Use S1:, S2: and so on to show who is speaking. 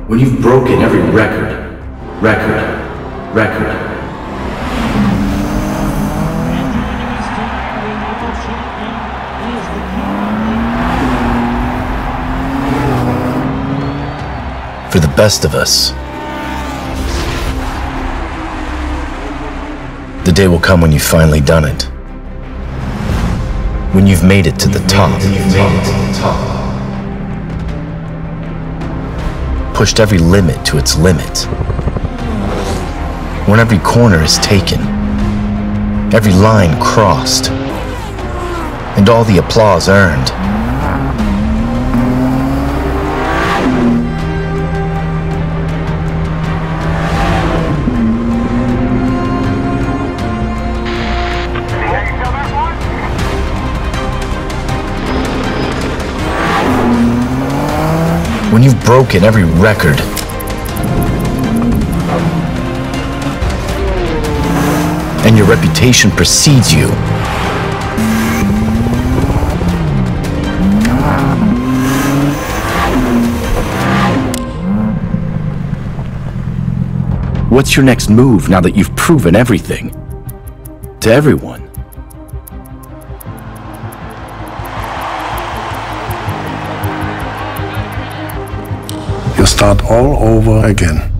S1: When you've broken every record.
S2: For the best of us, the day will come when you've finally done it. When you've made it to the top. Pushed every limit to its limit. When every corner is taken, every line crossed, and all the applause earned. When you've broken every record, and your reputation precedes you. What's your next move now that you've proven everything to everyone?
S3: You start all over again.